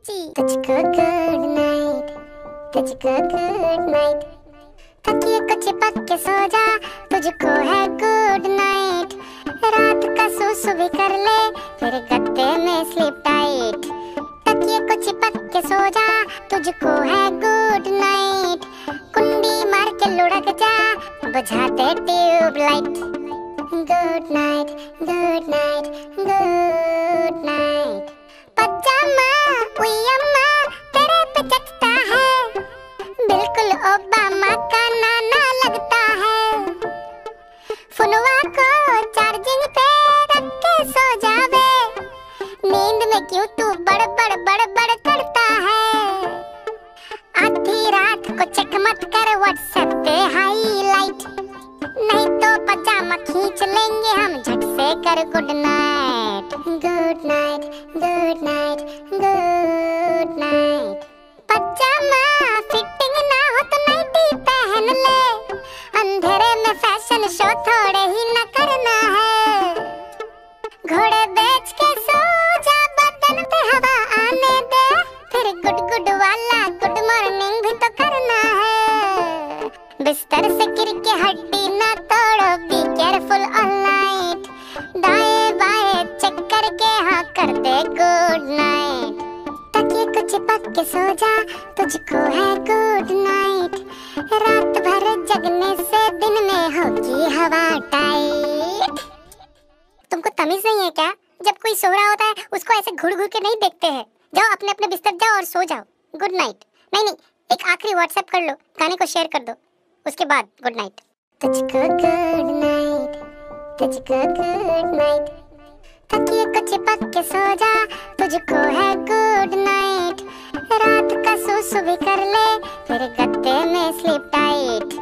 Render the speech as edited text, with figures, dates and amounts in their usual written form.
सच्ची। तुझको good night, तुझको गुड नाइट, तकिए को चिपक के सो जा, तुझको है गुड नाइट। रात का सूसू भी कर ले, फिर गद्दे में स्लीप टाइट। तकिए को चिपक के सो जा, तुझको है गुड नाइट। कुंडी मार के लुढ़क जा, बुझा दे tubelight. Good night, good night, good night. पजामा उयम्मा तेरे पे जचता है, बिल्कुल ओबामा का नाना लगता है। फुनवा को चार्जिंग पे रख के सो जावे, नींद में क्यों तू बड़ करता है। आधी रात को चेक मत कर व्हाट्सएप पे हाईलाइट, नहीं तो पजामा खींच लेंगे हम झट से कर good night. Good night, good night, good night. पजामा फिटिंग ना हो तो नाइटी पहन ले, अंधेरे में फैशन शो थोड़े ही न करना है। घोड़े बेच के सो जा, बदन पे हवा आने दे, फिर गुड वाला गुड मॉर्निंग भी तो करना है। बिस्तर से गिर के हड्डी ना तोड़ो, बी केयरफुल ऑल नाइट। दाएं बाएं चेक करके हाँ कर दे गुड नाइट। तकिए को चिपक के सो जा, तुझको है गुड नाइट। रात भर जगने से दिन में होगी हवा टाइट। तुमको तमीज नहीं है क्या? जब कोई सो रहा होता है उसको ऐसे घुड़ के नहीं देखते हैं। जाओ अपने अपने बिस्तर जाओ और सो जाओ। Good night. नहीं, एक आखिरी व्हाट्सएप कर लो, गाने को शेयर कर दो, उसके बाद गुड नाइट। तुझको गुड नाइट, तुझको गुड नाइट, तकिए को चिपक के सो जा, तुझको है गुड नाइट। रात का सूसू भी कर ले, फिर गद्दे में स्लीप टाइट।